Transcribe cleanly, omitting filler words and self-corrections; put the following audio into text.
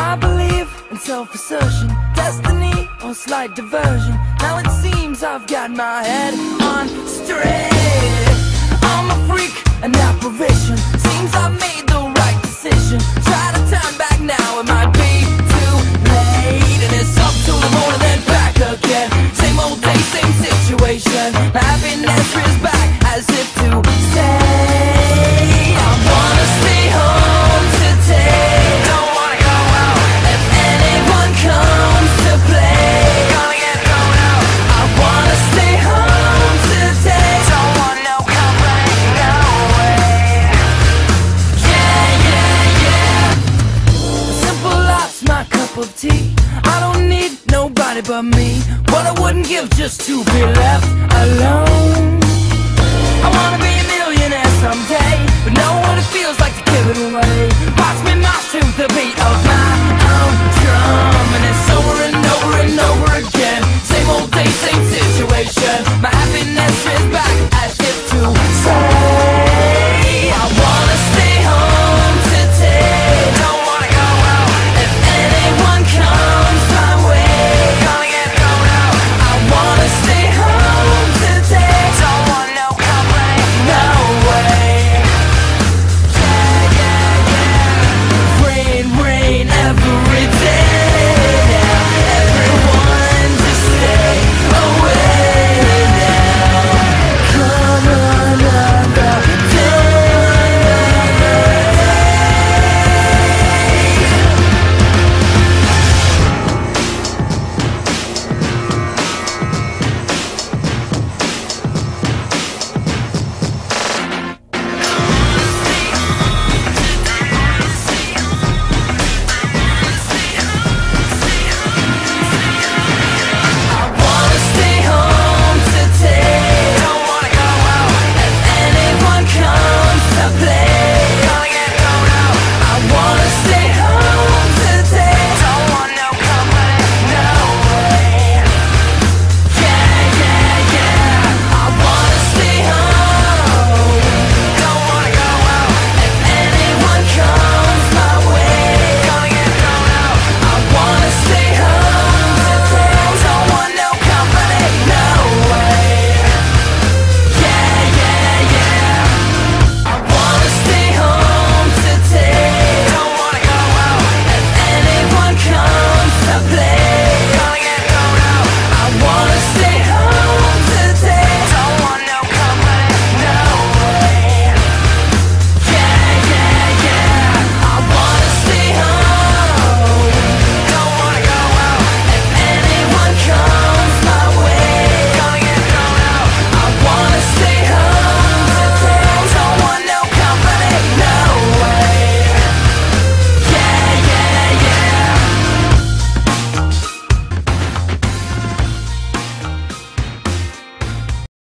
I believe in self-assertion, destiny or slight diversion. Now it seems I've got my head on straight. I'm a freak, an apparition. Seems I've made the right decision. Try to turn back now, it might be too late. And it's up to the moon and then back again. Same old day, same situation. Happiness is back as if to say, I wanna stay home today. Don't wanna go out. If anyone comes to play, gonna get thrown out. I wanna stay home today. Don't want no company, no way. Yeah, yeah, yeah. Simple life's my cup of tea. I don't need nobody but me. What I wouldn't give just to be left alone. I wanna be a millionaire someday, but know what it feels like to give it away. Watch me march to the beat